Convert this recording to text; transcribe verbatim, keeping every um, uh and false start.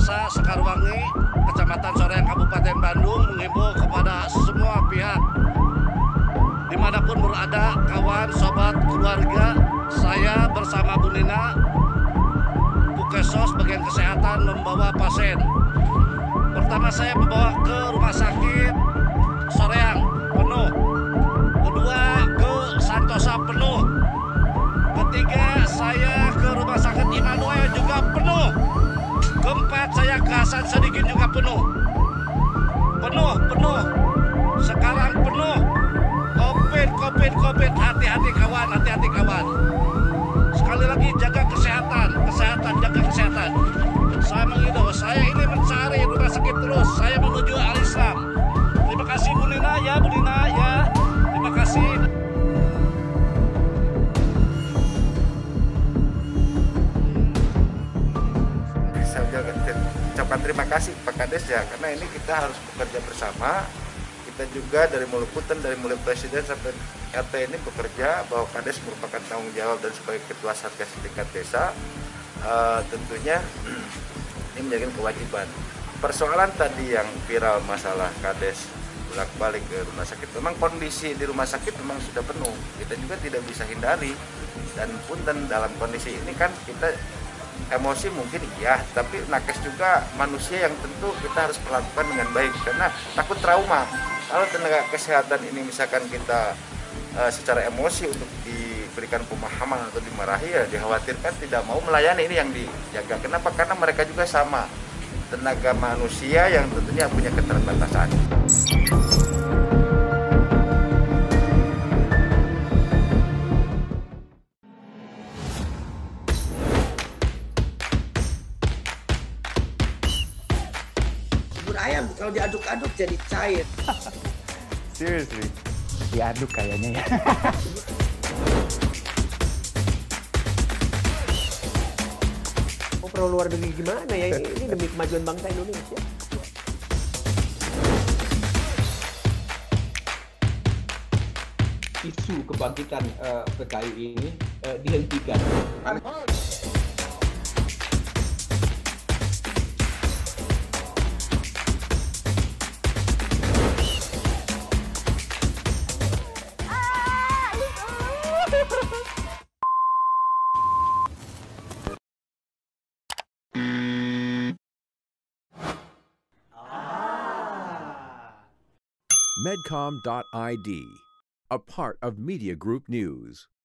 Desa Sekarwangi, Kecamatan Soreang, Kabupaten Bandung, menghimbau kepada semua pihak dimanapun berada, kawan, sobat, keluarga, saya bersama Bu Nina, Pukesos bagian kesehatan membawa pasien. Pertama saya membawa ke rumah sakit Soreang penuh, kedua ke Santosa penuh, ketiga saya ke rumah sakit Immanuel juga penuh, keempat saya ke Hasan Sadikin juga penuh, penuh, penuh, sekarang penuh. Covid, Covid, Covid, hati-hati kawan, hati-hati kawan. Sekali lagi jaga kesehatan, kesehatan, jaga kesehatan. Saya mengimbau, saya ini mencari rumah sakit terus, saya menuju Al-Islam. Terima kasih Bu Nina ya, Bu Nina ya. Terima kasih. Saya ucapkan terima kasih Pak Kades ya, karena ini kita harus bekerja bersama. Kita juga dari mulai Puten, dari mulai Presiden sampai R T ini bekerja bahwa Kades merupakan tanggung jawab dan sebagai Ketua Satgas tingkat desa uh, tentunya ini menjadi kewajiban. Persoalan tadi yang viral masalah Kades bolak-balik ke rumah sakit, memang kondisi di rumah sakit memang sudah penuh. Kita juga tidak bisa hindari, dan Punten dalam kondisi ini kan kita emosi mungkin iya, tapi nakes juga manusia yang tentu kita harus perlakukan dengan baik karena takut trauma. Kalau tenaga kesehatan ini misalkan kita uh, secara emosi untuk diberikan pemahaman atau dimarahi, ya dikhawatirkan tidak mau melayani, ini yang dijaga. Kenapa? Karena mereka juga sama tenaga manusia yang tentunya punya keterbatasan. Ayam kalau diaduk-aduk jadi cair. Seriously, diaduk kayaknya ya. Oh, perlu luar negeri gimana ya? Ini, ini demi kemajuan bangsa Indonesia. Isu kebangkitan uh, P K I ini uh, dihentikan. Medcom dot I D, a part of Media Group News.